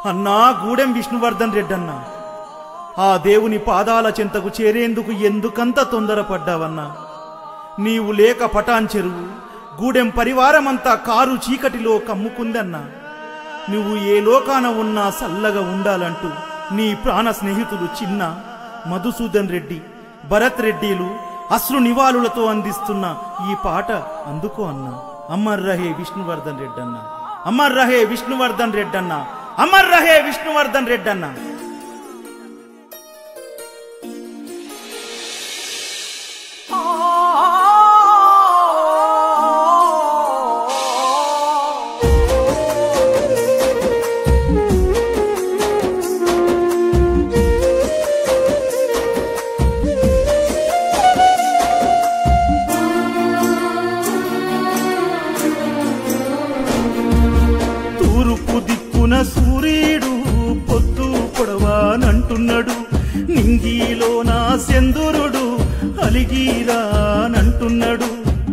అన్నా గూడెం విష్ణువర్ధన్ రెడ్డన్నా, ఆ దేవుని పాదాల చెంతకు చేరేందుకు ఎందుకంత తొందరపడ్డావన్నా? నీవు లేక పటాన్ చెరువు గూడెం పరివారమంతా కారు చీకటిలో కమ్ముకుందన్నా. నువ్వు ఏ లోకాన ఉన్నా సల్లగా ఉండాలంటూ నీ ప్రాణ స్నేహితులు చిన్న మధుసూదన్ రెడ్డి, భరత్ రెడ్డిలు అశ్రు నివాళులతో అందిస్తున్న ఈ పాట అందుకో అన్నా. అమర్ రహే విష్ణువర్ధన్ రెడ్డన్నా, అమర్ రహే విష్ణువర్ధన్ రెడ్డన్నా, అమర్ రహే విష్ణువర్ధన్ రెడ్డన్నా. సూర్యుడు పొద్దు పొడవానంటున్నాడు, నింగిలో నా సెందురుడు అలిగిరానంటున్నాడు.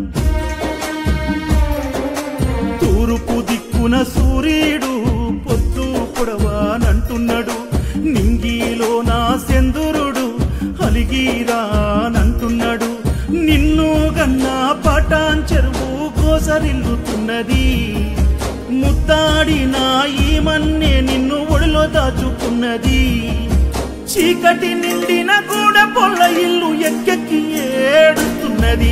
తూర్పు దిక్కున సూర్యుడు పొద్దు పొడవానంటున్నాడు, నింగిలో నా సెందురుడు అలిగిరానంటున్నాడు. నిన్ను గన్నా పటాన్ చెరువు గోసరిల్లుతున్నది, ముద్దాడిన ఈ మన్నే నిన్ను ఒడిలో దాచుకున్నది. చీకటి నిండిన గూడ పొల్ల ఇల్లు ఎక్కెక్కి ఏడుస్తున్నది.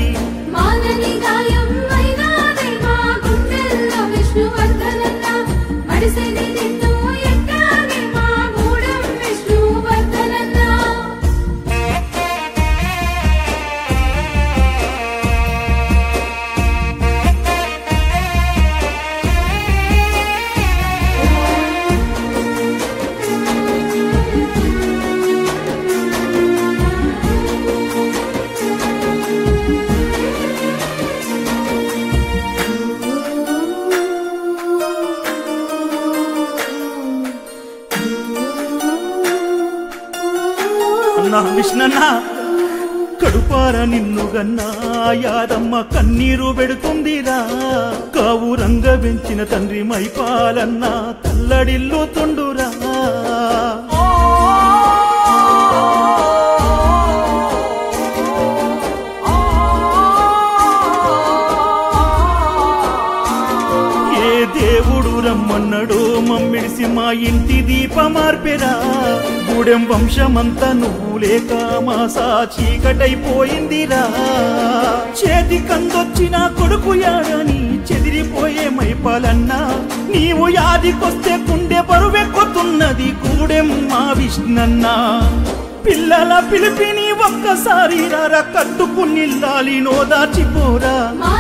విష్ణన్నా కడుపార నిన్ను గన్నా యాదమ్మ కన్నీరు పెడుతుందిరా. కావు రంగ పెంచిన తండ్రి మైపాలన్నా తల్లడిల్లు తుండురా. ఏ దేవుడు రమ్మన్నాడో మమ్మిడిసి మా ఇంటి దీపమార్పెరా. గూడెం వంశమంతా నువ్వు లేక మాసా చీకటైపోయిందిరా. చేతి కందొచ్చిన కొడుకు యాడని చెదిరిపోయే మైపాలన్నా, నీవు యాదికొస్తే గుండె బరువెక్కుతున్నది గూడెం మా విష్ణన్నా. పిల్లల పిలిపిని ఒక్కసారి రారా, కట్టుకునిల్లాలి నోదాచిపోరా.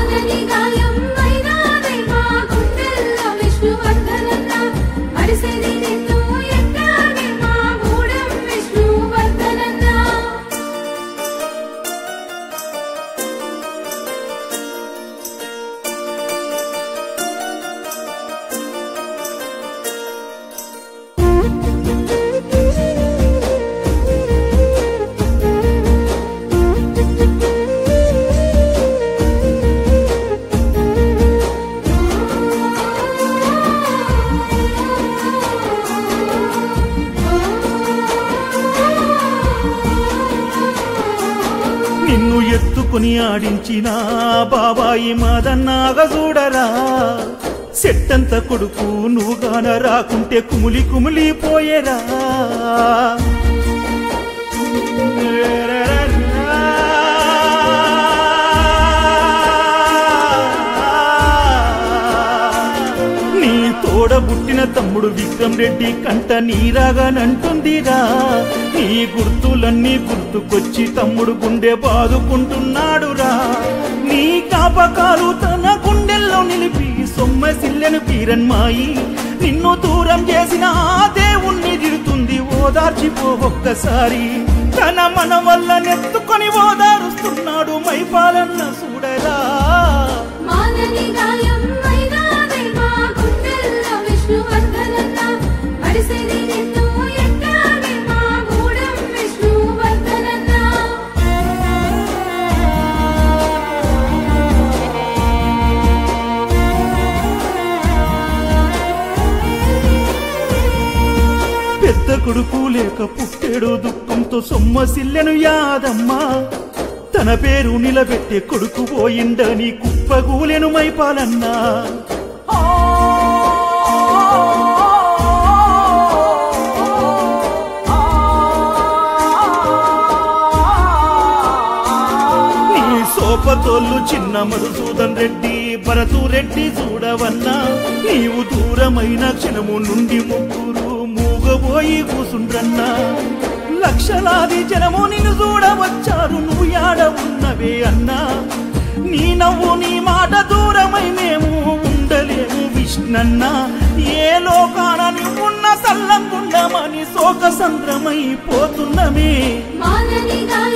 నిన్ను ఎత్తుకుని ఆడించిన బాబాయి మాదన్నాగా చూడరా. సెట్టంత కొడుకు నువ్వు గాన రాకుంటే కుమిలి కుమిలిపోయేరా. నీ తోడబుట్టిన తమ్ముడు విక్రమ్ రెడ్డి కంట నీరాగానంటుందిరా. నీ గుర్తులన్నీ గుర్తుకొచ్చి తమ్ముడు గుండె బాదుకుంటున్నాడురా. నీ జ్ఞాపకాలు తన గుండెల్లో నిలిపి సొమ్మసిల్లెను పీరన్మాయి. నిన్ను దూరం చేసిన ఆ దేవుణ్ణి తిడుతుంది, ఓదార్చిపో ఒక్కసారి. తన మన వల్ల నెత్తుకొని ఓదారుస్తున్నాడు మైపాలన్న చూడరా. ఏడు దుఃఖంతో సొమ్మసిల్లెను యాదమ్మ తన పేరు నిలబెట్టే కొడుకు పోయిండని కుప్పగూలెను మైపాలన్నా సోపతోళ్ళు చిన్న మధుసూదన్ రెడ్డి భరతు రెడ్డి చూడవన్నా నీవు దూరమైన క్షణము నుండి ముగ్గురు మూగబోయి కూసుండ్రన్నా లక్షలాది జనము నిన్ను చూడవచ్చారు నువ్వు యాడ ఉన్నవే అన్నా నీ నవ్వు నీ మాట దూరమై మేము ఉండలేము విష్ణన్నా ఏ లోకాన నువ్వున్న సల్లంగుండమని శోక సంద్రమై పోతున్నమే